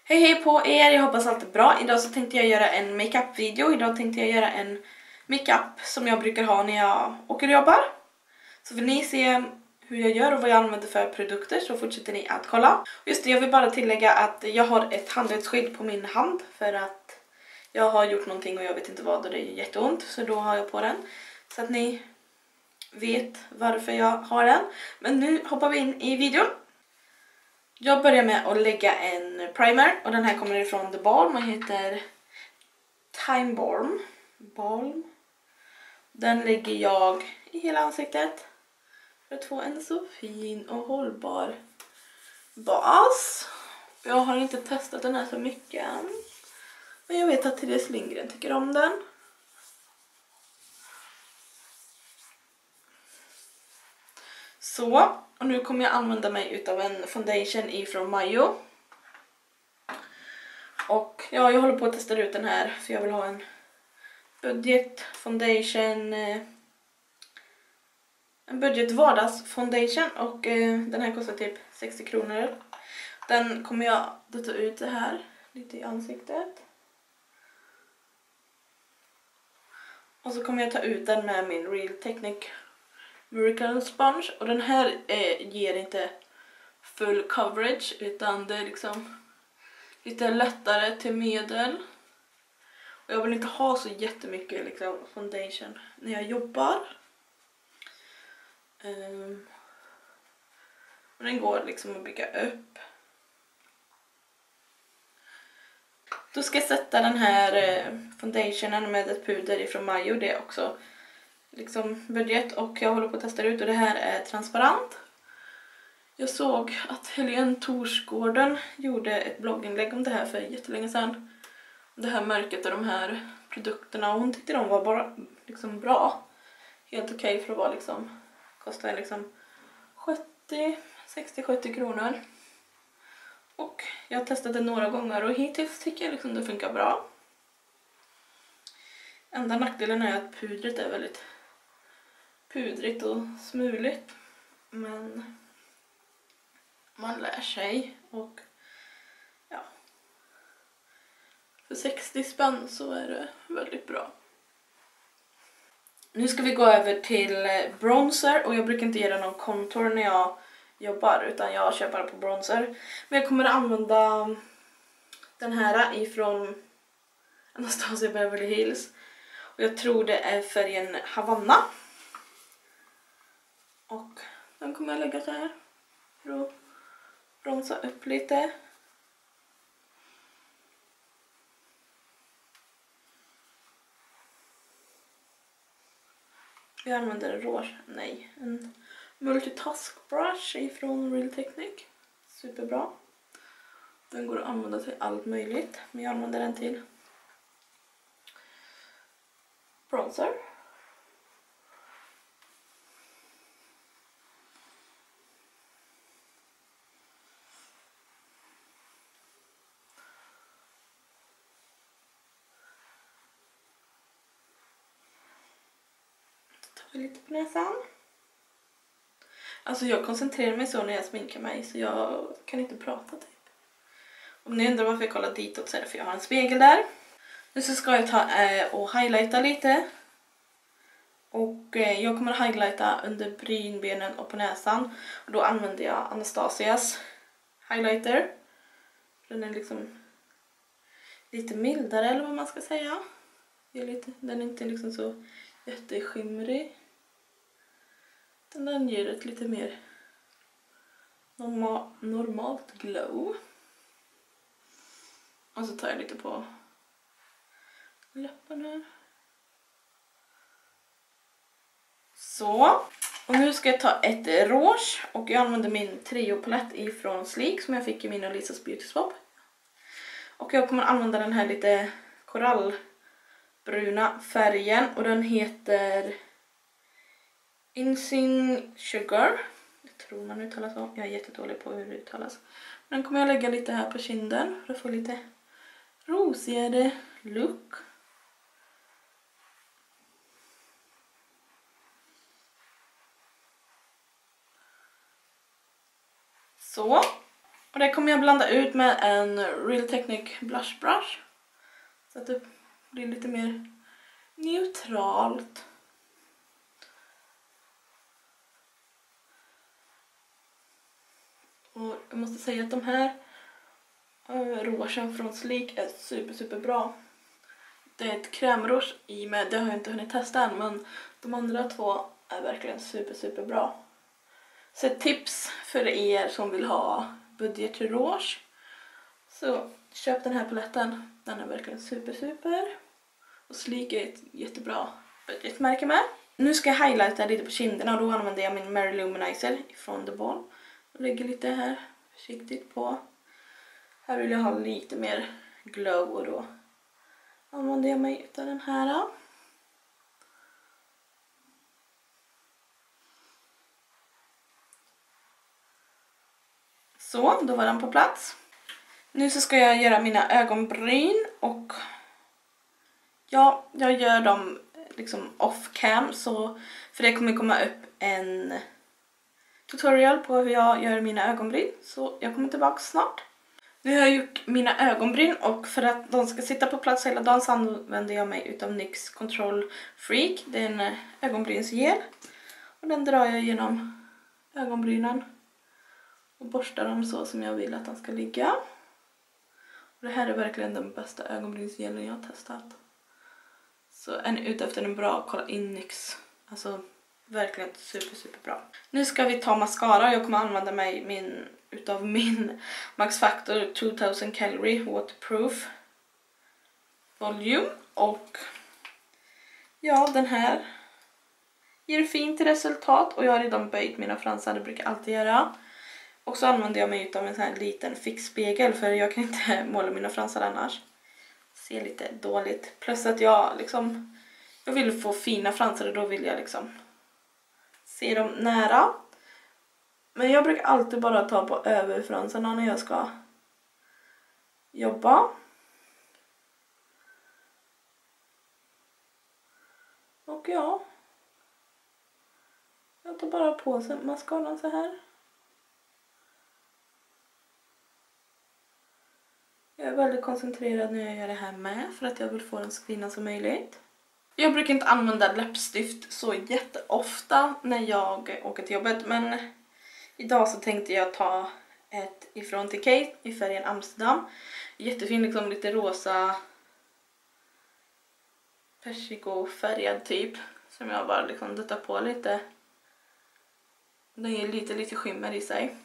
Hej hej på er, jag hoppas allt är bra. Idag så tänkte jag göra en makeup-video. Idag tänkte jag göra en makeup som jag brukar ha när jag åker och jobbar. Så vill ni se hur jag gör och vad jag använder för produkter så fortsätter ni att kolla. Just det, jag vill bara tillägga att jag har ett handledsskydd på min hand för att jag har gjort någonting och jag vet inte vad och det är jätteont. Så då har jag på den så att ni vet varför jag har den. Men nu hoppar vi in i videon. Jag börjar med att lägga en primer och den här kommer ifrån The Balm och heter Time Balm. Den lägger jag i hela ansiktet för att få en så fin och hållbar bas. Jag har inte testat den här så mycket än, men jag vet att Therese Lindgren tycker om den. Så, och nu kommer jag använda mig utav en foundation ifrån Mayo. Och ja, jag håller på att testa ut den här för jag vill ha en budget foundation, en budget vardags foundation och den här kostar typ 60 kronor. Den kommer jag att ta ut det här lite i ansiktet. Och så kommer jag ta ut den med min Real Technique Miracle Sponge. Och den här ger inte full coverage utan det är liksom lite lättare till medel. Och jag vill inte ha så jättemycket liksom foundation när jag jobbar. Och den går liksom att bygga upp. Då ska jag sätta den här foundationen med ett puder ifrån Mayo. Det är också liksom budget och jag håller på att testa ut och det här är transparent. Jag såg att Helene Torsgården gjorde ett blogginlägg om det här för jättelänge sedan. Det här mörkret och de här produkterna och hon tyckte de var bara liksom bra. Helt okej för att vara liksom, kostar liksom 60-70 kronor. Och jag har testat det några gånger och hittills tycker jag liksom det funkar bra. Enda nackdelen är att pudret är väldigt pudrigt och smuligt. Men man lär sig och ja. För 60 spänn så är det väldigt bra. Nu ska vi gå över till bronzer och jag brukar inte göra någon contour när jag jobbar utan jag kör bara på bronzer. Men jag kommer att använda den här ifrån Anastasia Beverly Hills. Och jag tror det är färgen Havanna. Och den kommer jag lägga så här för att bronsa upp lite. Jag använder en multitask brush ifrån Real Technique. Superbra. Den går att använda till allt möjligt. Men jag använder den till bronzer. Lite på näsan. Alltså jag koncentrerar mig så när jag sminkar mig så jag kan inte prata typ. Om ni undrar varför jag kollar ditåt så är det för jag har en spegel där. Nu så ska jag ta och highlighta lite. Och jag kommer att highlighta under brynbenen och på näsan. Och då använder jag Anastasias highlighter. Den är liksom lite mildare eller vad man ska säga. Den är inte liksom så jätteskimrig. Den ger ett lite mer normalt glow. Och så tar jag lite på läpparna. Så. Och nu ska jag ta ett rouge. Och jag använder min Trio-palett ifrån Sleek som jag fick i min och Lisas Beauty Swap. Och jag kommer använda den här lite korallbruna färgen. Och den heter Insing Sugar. Jag tror man uttalar så. Jag är jättedålig på hur det uttalas. Den kommer jag lägga lite här på kinden för att få lite rosigare look. Så. Och det kommer jag blanda ut med en Real Technique Blush Brush. Så att det blir lite mer neutralt. Och jag måste säga att de här rougen från Sleek är super bra. Det är ett krämrouge i med, det har jag inte hunnit testa än, men de andra två är verkligen super bra. Så ett tips för er som vill ha budgetrouge, så köp den här paletten. Den är verkligen super. Och Sleek är ett jättebra budgetmärke med. Nu ska jag highlighta lite på kinderna och då använder jag min Mary Luminizer från The Ball. Jag lägger lite här försiktigt på. Här vill jag ha lite mer glow och då använder jag mig av den här. Så, då var den på plats. Nu så ska jag göra mina ögonbryn och ja, jag gör dem liksom off cam, så för det kommer komma upp en tutorial på hur jag gör mina ögonbryn, så jag kommer tillbaka snart. Nu har jag gjort mina ögonbryn och för att de ska sitta på plats hela dagen så använder jag mig utav NYX Control Freak. Det är en ögonbrynsgel och den drar jag genom ögonbrynen och borstar dem så som jag vill att de ska ligga. Och det här är verkligen den bästa ögonbrynsgelen jag har testat. Så är ni ute efter en bra, kolla in NYX. Alltså verkligen super bra. Nu ska vi ta mascara. Jag kommer använda mig utav min Max Factor 2000 Calorie Waterproof Volume. Och ja, den här ger fint resultat. Och jag har redan böjt mina fransar, det brukar jag alltid göra. Och så använder jag mig utav en sån här liten fixspegel, för jag kan inte måla mina fransar annars. Ser lite dåligt. Plus att jag vill få fina fransar och då vill jag se dem nära. Men jag brukar alltid bara ta på överfransarna när jag ska jobba. Och ja, jag tar bara på mascaran så här. Jag är väldigt koncentrerad när jag gör det här med, för att jag vill få den så fina som möjligt. Jag brukar inte använda läppstift så jätteofta när jag åker till jobbet, men idag så tänkte jag ta ett ifrån TK i färgen Amsterdam. Jättefin, lite rosa persikofärgad typ, som jag bara duttar på lite. Den ger lite skimmer i sig.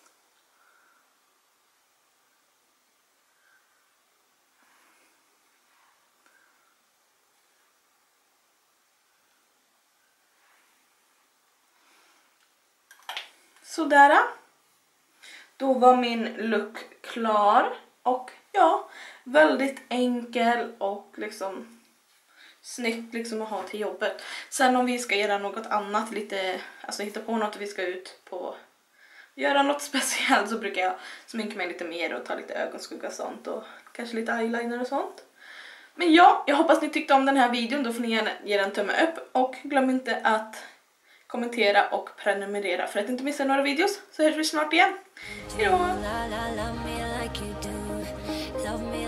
Sådär. Då var min look klar. Och ja, väldigt enkel och snyggt att ha till jobbet. Sen om vi ska göra något annat, hitta på något och vi ska ut på göra något speciellt, så brukar jag sminka mig lite mer och ta lite ögonskugga och sånt och kanske lite eyeliner och sånt. Men ja, jag hoppas ni tyckte om den här videon. Då får ni gärna ge en tumme upp och glöm inte att kommentera och prenumerera för att inte missa några videos. Så hörs vi snart igen. Hejdå!